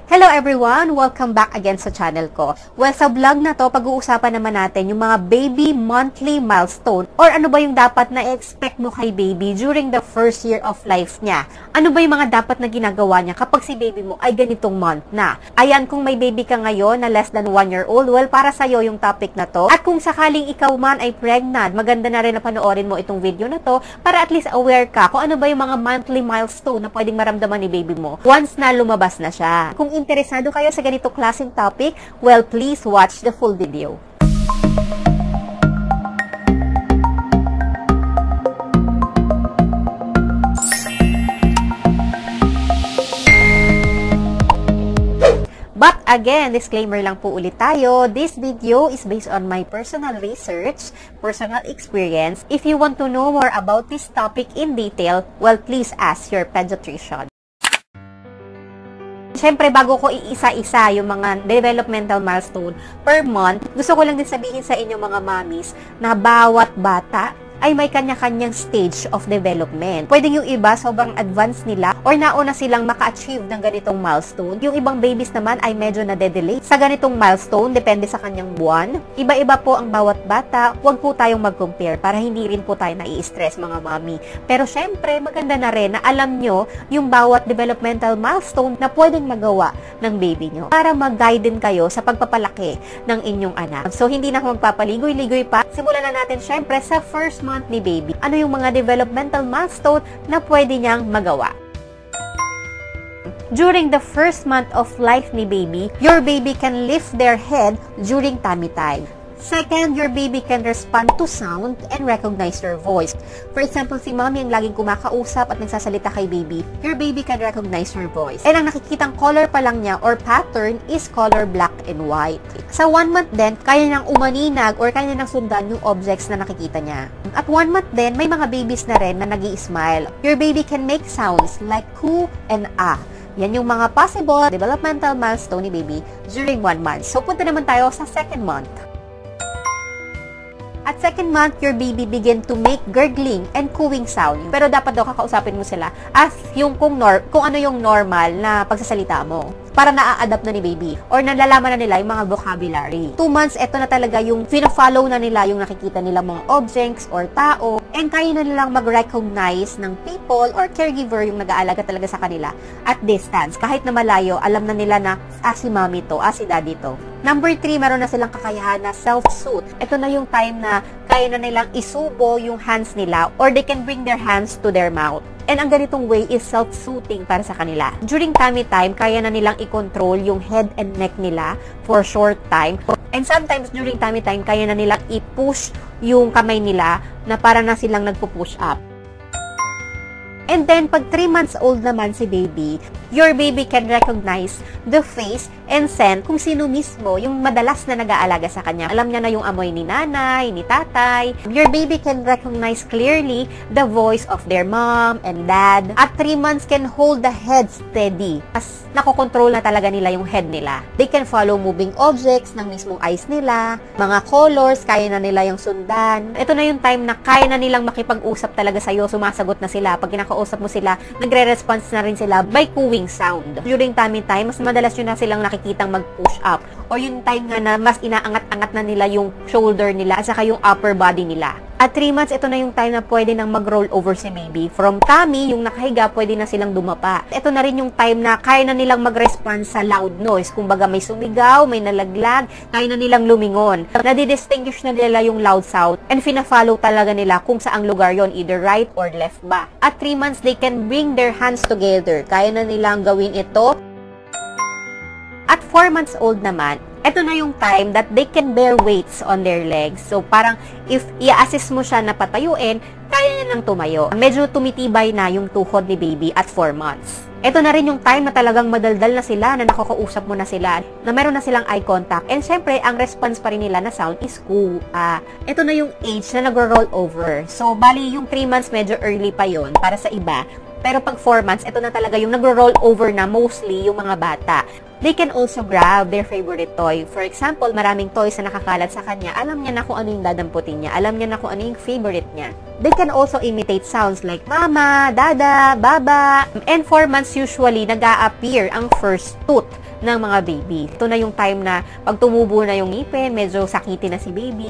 Hello everyone! Welcome back again sa channel ko. Well, sa vlog na to, pag-uusapan naman natin yung mga baby monthly milestone or ano ba yung dapat na expect mo kay baby during the first year of life niya. Ano ba yung mga dapat na ginagawa niya kapag si baby mo ay ganitong month na. Ayan, kung may baby ka ngayon na less than 1 year old, well, para sa'yo yung topic na to. At kung sakaling ikaw man ay pregnant, maganda na rin na panoorin mo itong video na to para at least aware ka kung ano ba yung mga monthly milestone na pwedeng maramdaman ni baby mo once na lumabas na siya. Kung interesado kayo sa ganito klaseng topic, well, please watch the full video. But again, disclaimer lang po ulit tayo. This video is based on my personal research, personal experience. If you want to know more about this topic in detail, well, please ask your pediatrician. Siyempre, bago ko iisa-isa yung mga developmental milestone per month, gusto ko lang din sabihin sa inyo mga mommies na bawat bata ay may kanya-kanyang stage of development. Pwedeng yung iba, sobrang advanced nila or nauna silang maka-achieve ng ganitong milestone. Yung ibang babies naman ay medyo na-delay sa ganitong milestone, depende sa kanyang buwan. Iba-iba po ang bawat bata. Huwag po tayong mag-compare para hindi rin po tayo nai-stress mga mami. Pero syempre, maganda na rin na alam nyo yung bawat developmental milestone na pwedeng magawa ng baby nyo para mag-guide din kayo sa pagpapalaki ng inyong anak. So, hindi na ako magpapaligoy-ligoy pa. Simulan na natin syempre sa first month ni baby. Ano yung mga developmental milestone na pwede niyang magawa? During the first month of life ni baby, your baby can lift their head during tummy time. Second, your baby can respond to sound and recognize your voice. For example, si mommy ang laging kumakausap at nagsasalita kay baby, your baby can recognize your voice. And ang nakikitang color pa lang niya or pattern is color black and white. Sa 1 month din, kaya niyang umaninag or kaya niyang sundan yung objects na nakikita niya. At 1 month din, may mga babies na rin na nag-i-smile. Your baby can make sounds like coo and ah. Yan yung mga possible developmental milestone ni baby during 1 month. So, punta naman tayo sa second month. At second month, your baby begin to make gurgling and cooing sound. Pero dapat daw kakausapin mo sila as yung kung ano yung normal na pagsasalita mo. Para na-a-adapt na ni baby or nalalaman na nila yung mga vocabulary. 2 months, eto na talaga yung fina-follow na nila yung nakikita nila mga objects or tao and kaya na nilang mag-recognize ng people or caregiver yung nag-aalaga talaga sa kanila at distance. Kahit na malayo, alam na nila na si mommy to, si daddy to. Number 3, meron na silang kakayahan na self-soothe. Ito na yung time na kaya na nilang isubo yung hands nila or they can bring their hands to their mouth. And ang ganitong way is self-soothing para sa kanila. During tummy time, kaya na nilang i-control yung head and neck nila for short time. And sometimes during tummy time, kaya na nilang i-push yung kamay nila na para na silang nagpo-push up. And then, pag 3 months old naman si baby, your baby can recognize the face and scent kung sino mismo yung madalas na nag-aalaga sa kanya. Alam niya na yung amoy ni nanay, ni tatay. Your baby can recognize clearly the voice of their mom and dad. At 3 months can hold the head steady as nakokontrol na talaga nila yung head nila. They can follow moving objects ng mismong eyes nila. Mga colors, kaya na nila yung sundan. Ito na yung time na kaya na nilang makipag-usap talaga sa'yo. Sumasagot na sila. Pag kinakausap mo sila, nagre-response na rin sila by cooing sound. During tummy time, mas madalas yun na silang nakikitang mag-push up. O yung time nga na mas inaangat-angat na nila yung shoulder nila at saka yung upper body nila. At 3 months, ito na yung time na pwede nang mag-roll over si baby. From tummy, yung nakahiga, pwede na silang dumapa. Ito na rin yung time na kaya na nilang mag-respond sa loud noise. Kung baga may sumigaw, may nalaglag, kaya na nilang lumingon. Nadidistinguish na nila yung loud sound and fina-follow talaga nila kung saang lugar yon, either right or left ba. At 3 months, they can bring their hands together. Kaya na nilang gawin ito. At 4 months old naman, ito na yung time that they can bear weights on their legs. So, parang if i-assist mo siya na patayuin, kaya niya nang tumayo. Medyo tumitibay na yung tuhod ni baby at 4 months. Ito na rin yung time na talagang madaldal na sila, na nakakausap mo na sila, na meron na silang eye contact. And syempre, ang response pa rin nila na sound is coo. Ito na yung age na nag-roll over. So, bali yung 3 months medyo early pa yon para sa iba. Pero pag 4 months, ito na talaga yung nagro-roll over na mostly yung mga bata. They can also grab their favorite toy. For example, maraming toys na nakakalat sa kanya. Alam niya na kung ano yung dadamputin niya. Alam niya na kung ano yung favorite niya. They can also imitate sounds like mama, dada, baba. And 4 months usually, nag-a-appear ang first tooth ng mga baby. Ito na yung time na pag tumubo na yung ngipin, medyo sakitin na si baby.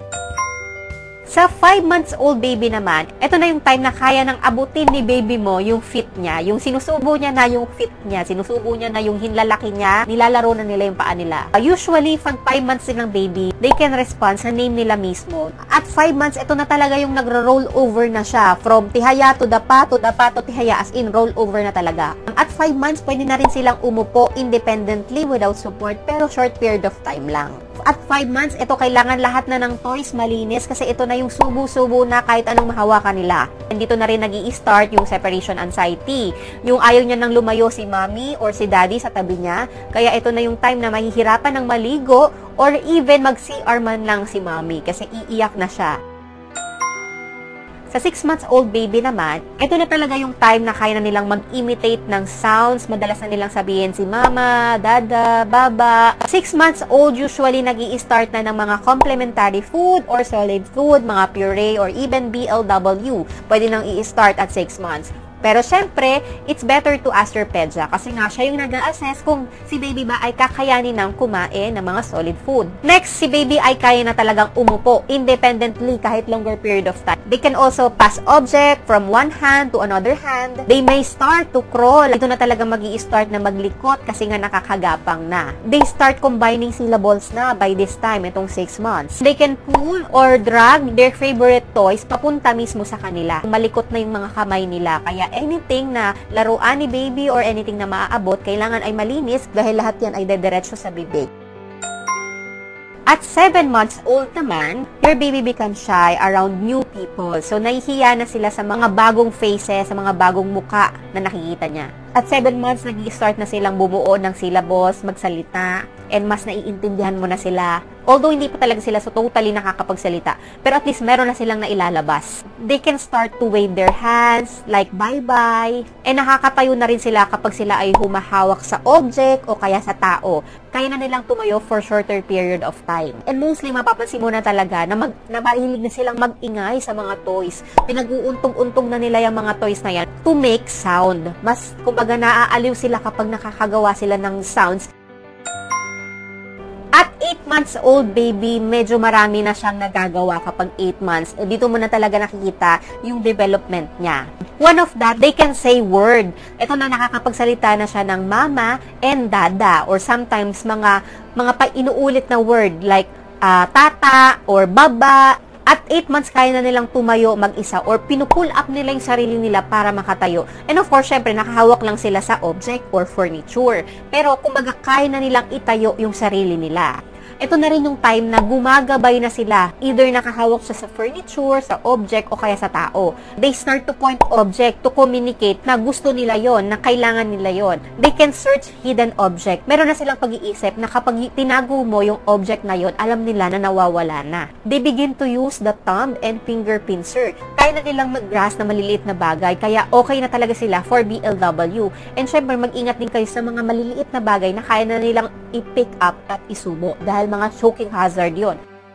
Sa 5 months old baby naman, ito na yung time na kaya nang abutin ni baby mo yung fit niya. Yung sinusubo niya na yung fit niya. Sinusubo niya na yung hinlalaki niya. Nilalaro na nila yung paa nila. Usually, pag 5 months silang baby, they can respond sa name nila mismo. At 5 months, ito na talaga yung nagro-roll over na siya. From tihaya to dapa, to dapa to tihaya, as in roll over na talaga. At 5 months, pwede na rin silang umupo independently without support, pero short period of time lang. At 5 months, ito kailangan lahat na ng toys malinis kasi ito na yung subo-subo na kahit anong mahawakan nila. And dito na rin nag-i-start yung separation anxiety. Yung ayaw niya nang lumayo si mommy or si daddy sa tabi niya. Kaya ito na yung time na mahihirapan ng maligo or even mag-CR man lang si mommy kasi iiyak na siya. Sa 6 months old baby naman, ito na talaga yung time na kaya na nilang mag-imitate ng sounds. Madalas na nilang sabihin si mama, dada, baba. 6 months old, usually nag-i-start na ng mga complementary food or solid food, mga puree or even BLW. Pwede nang i-start at 6 months. Pero syempre, it's better to ask your pedya kasi nga siya yung nag-a-assess kung si baby ba ay kakayanin ng kumain ng mga solid food. Next, si baby ay kaya na talagang umupo independently kahit longer period of time. They can also pass object from one hand to another hand. They may start to crawl. Ito na talaga mag-i-start na maglikot kasi nga nakakagapang na. They start combining syllables na by this time, itong 6 months. They can pull or drag their favorite toys papunta mismo sa kanila. Malikot na yung mga kamay nila. Kaya anything na laruan ni baby or anything na maaabot, kailangan ay malinis dahil lahat yan ay dediretso sa bibig. At 7 months old naman, your baby becomes shy around new people. So, nahihiya na sila sa mga bagong faces, sa mga bagong muka na nakikita niya. At 7 months, nag-i-start na silang bumuo ng syllables, magsalita, and mas naiintindihan mo na sila. Although, hindi pa talaga sila so totally nakakapagsalita. Pero at least, meron na silang nailalabas. They can start to wave their hands, like bye-bye. And nakakatayo na rin sila kapag sila ay humahawak sa object o kaya sa tao. Kaya na nilang tumayo for shorter period of time. And mostly, mapapansin mo na talaga na mahilig na silang mag-ingay sa mga toys. Pinag-uuntog-untog na nila yung mga toys na yan to make sound. Mas, kumbaga, naaaliw sila kapag nakakagawa sila ng sounds. At 8 months old baby, medyo marami na siyang nagagawa kapag 8 months. E dito mo na talaga nakikita yung development niya. One of that, they can say word. Ito na nakakapagsalita na siya ng mama and dada or sometimes mga inuulit na word like tata or baba. At 8 months, kaya na nilang tumayo mag-isa or pinupull up nila yung sarili nila para makatayo. And of course, syempre, nakahawak lang sila sa object or furniture. Pero, kumbaga, kaya na nilang itayo yung sarili nila. Ito na rin yung time na gumagabay na sila. Either nakahawak siya sa furniture, sa object, o kaya sa tao. They start to point object to communicate na gusto nila yon, na kailangan nila yon. They can search hidden object. Meron na silang pag-iisip na kapag tinago mo yung object na yon, alam nila na nawawala na. They begin to use the thumb and finger pincer. Kaya na nilang mag-grasp na maliliit na bagay, kaya okay na talaga sila for BLW. And syempre, mag-ingat din kayo sa mga maliliit na bagay na kaya na nilang i-pick up at isubo. Dahil mga choking hazard yon.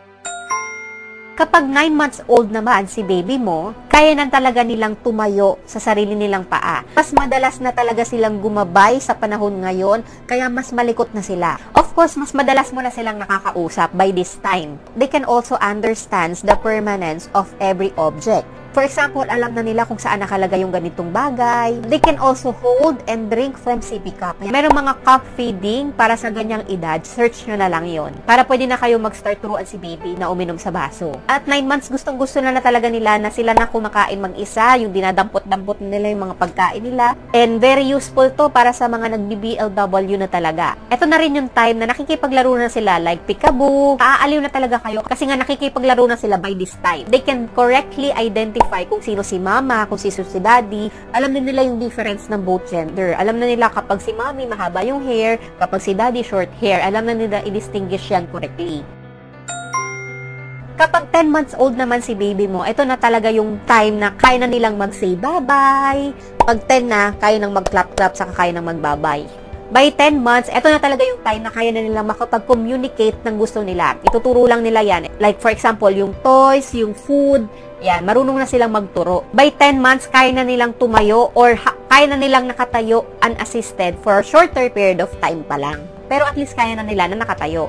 Kapag 9 months old naman si baby mo, kaya na talaga nilang tumayo sa sarili nilang paa. Mas madalas na talaga silang gumabay sa panahon ngayon, kaya mas malikot na sila. Of course, mas madalas mo na silang nakakausap by this time. They can also understand the permanence of every object. For example, alam na nila kung saan nakalagay yung ganitong bagay. They can also hold and drink from sippy cup. Merong mga cup feeding para sa ganyang edad. Search nyo na lang yon. Para pwede na kayo mag-start turuan si baby na uminom sa baso. At 9 months, gustong-gusto na talaga nila na sila na kumakain mag-isa. Yung dinadampot-dampot nila yung mga pagkain nila. And very useful to para sa mga nagbi-BLW na talaga. Ito na rin yung time na nakikipaglaro na sila like peekaboo. Aaliw na talaga kayo kasi nga nakikipaglaro na sila by this time. They can correctly identify kung sino si mama, kung sino si daddy. Alam na nila yung difference ng both gender. Alam na nila kapag si mommy mahaba yung hair, kapag si daddy short hair. Alam na nila i-distinguish yan correctly. Kapag 10 months old naman si baby mo, ito na talaga yung time na kaya na nilang mag-say bye-bye. Pag 10 na, kaya nang mag-clap-clap, saka kaya nang mag-bye-bye. By 10 months, ito na talaga yung time na kaya na nilang makapag-communicate ng gusto nila. Ituturo lang nila yan. Like for example, yung toys, yung food, yan, marunong na silang magturo. By 10 months, kaya na nilang tumayo or kaya na nilang nakatayo unassisted for a shorter period of time pa lang. Pero at least kaya na nila na nakatayo.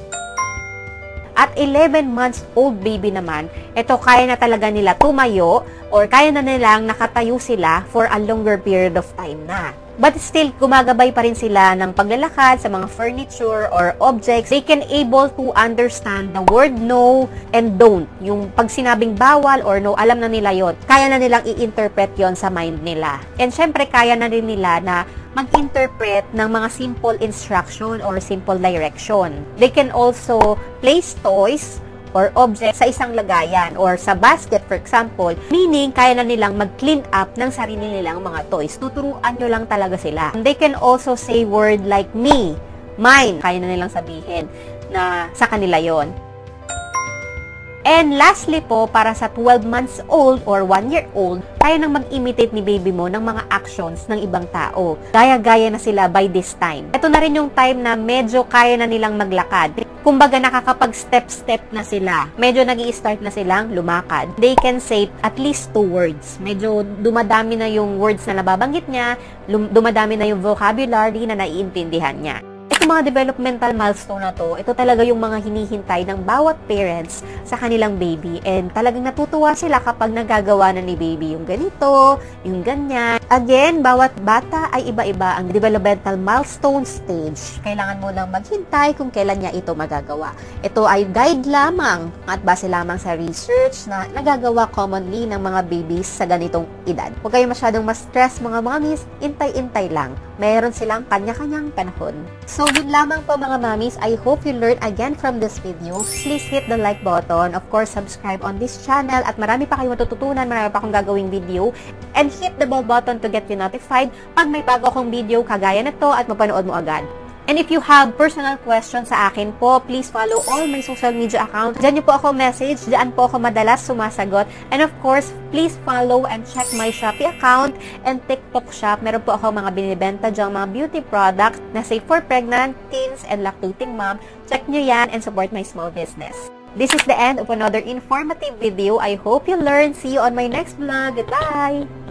At 11 months old baby naman, ito kaya na talaga nila tumayo or kaya na nilang nakatayo sila for a longer period of time na. But still, gumagabay pa rin sila ng paglalakad sa mga furniture or objects. They can able to understand the word no and don't. Yung pag sinabing bawal or no, alam na nila yon. Kaya na nilang i-interpret yon sa mind nila. And syempre, kaya na rin nila na mag-interpret ng mga simple instruction or simple direction. They can also place toys or objects sa isang lagayan or sa basket, for example, meaning kaya na nilang mag-clean up ng sarili nilang mga toys. Tuturuan nyo lang talaga sila. They can also say word like me, mine, kaya na nilang sabihin na sa kanila yon. And lastly po, para sa 12 months old or 1 year old, kaya nang mag-imitate ni baby mo ng mga actions ng ibang tao. Gaya-gaya na sila by this time. Ito na rin yung time na medyo kaya na nilang maglakad. Kumbaga nakakapag-step-step na sila. Medyo nag-i-start na silang lumakad. They can say at least 2 words. Medyo dumadami na yung words na nababanggit niya, dumadami na yung vocabulary na naiintindihan niya. Itong mga developmental milestone na to, ito talaga yung mga hinihintay ng bawat parents sa kanilang baby. And talagang natutuwa sila kapag nagagawa na ni baby yung ganito, yung ganyan. Again, bawat bata ay iba-iba ang developmental milestone stage. Kailangan mo lang maghintay kung kailan niya ito magagawa. Ito ay guide lamang at base lamang sa research na nagagawa commonly ng mga babies sa ganitong edad. Huwag kayo masyadong ma-stress mga mommies, intay-intay lang. Meron silang kanya-kanyang panahon. So, yun lamang po mga mommies. I hope you learned again from this video. Please hit the like button. Of course, subscribe on this channel. At marami pa kayong matututunan. Marami pa akong gagawing video. And hit the bell button to get you notified pag may bago akong video kagaya na to at mapanood mo agad. And if you have personal questions sa akin po, please follow all my social media accounts. Diyan niyo po ako message. Diyan po ako madalas sumasagot. And of course, please follow and check my Shopee account and TikTok shop. Meron po ako mga binibenta dyan, mga beauty products na safe for pregnant, teens, and lactating mom. Check nyo yan and support my small business. This is the end of another informative video. I hope you learned. See you on my next vlog. Goodbye!